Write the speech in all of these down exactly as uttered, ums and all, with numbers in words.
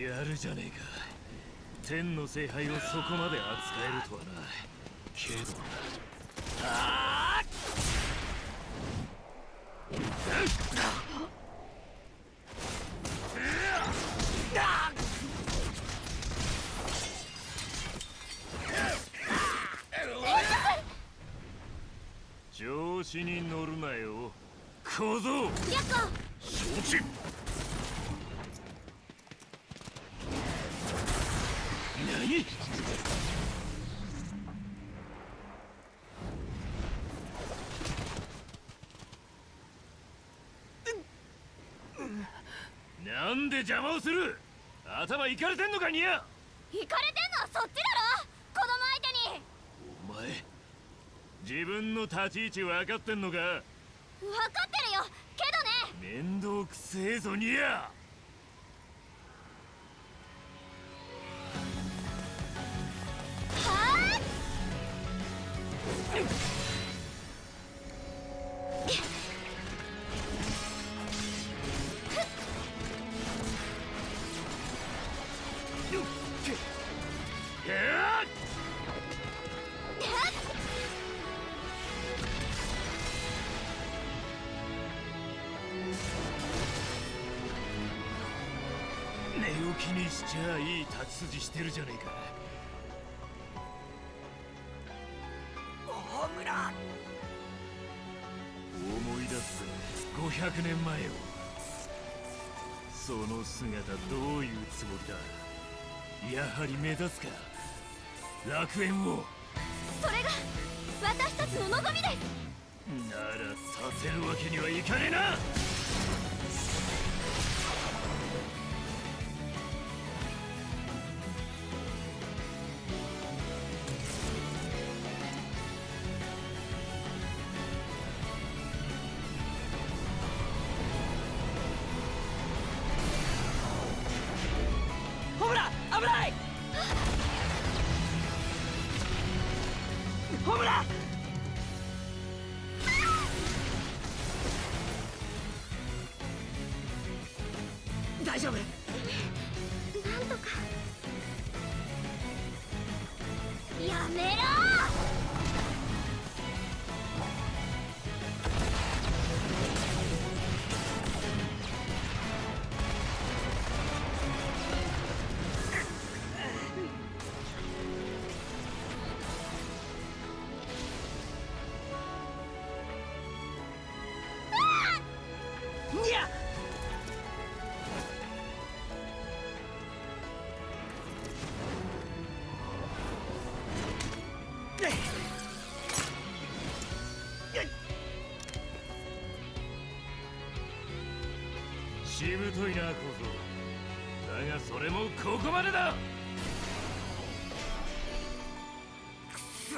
やるじゃねえか。天の聖杯をそこまで扱えるとはな。けどな。ああ調子に乗るなよ小僧。承知。何？なんで邪魔をする？頭いかれてんのかニャ。 いかれてんのはそっちだろ、子供相手に。 お前自分の立ち位置分かってんのか？ 分かってるよけどね。面倒くせえぞニャ。 はあ寝起きにしちゃいい立ち筋してるじゃねえか。 大村。 思い出すごひゃくねんまえを。その姿どういうつもりだ？やはり目指すか楽園を。 それが私たちの望みです。 ならさせるわけにはいかねえな。 ホムラ危ない。ホムラ大丈夫？ なんとか。やめろにゃ。 しぶといな小僧。だがそれもここまでだ。 くそ。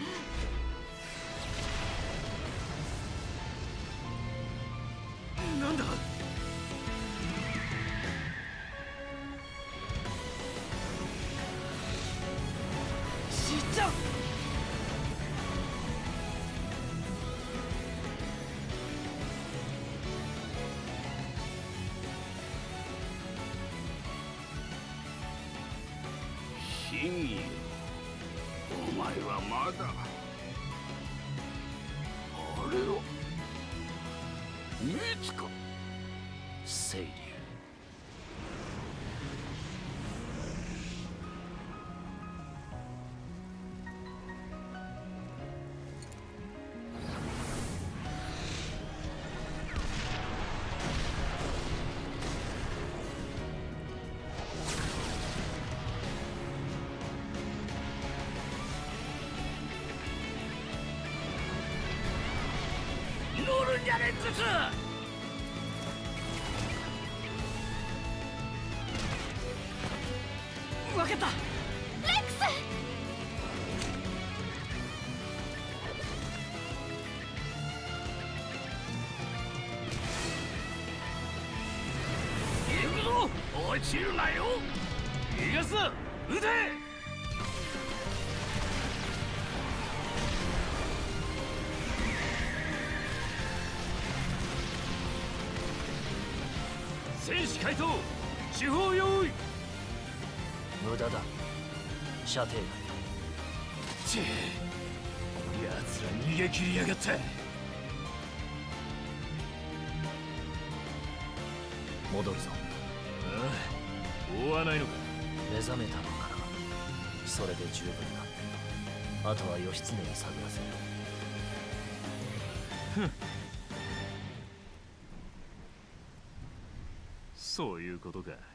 なんだ？ 死っちゃう。 信よ、お前はまだあれを見つか清流。乗るんじゃねえクス。 分かった。 レックス。 行くぞ。落ちるなよ。 逃がすな。撃て。戦士回答、手法用意。 無駄だ。射程外。 ちぇ奴ら逃げ切りやがった。 戻るぞ。 ああ、追わないのか。 目覚めたのならそれで十分だ。あとは義経に探らせる。 ふん、そういうことか。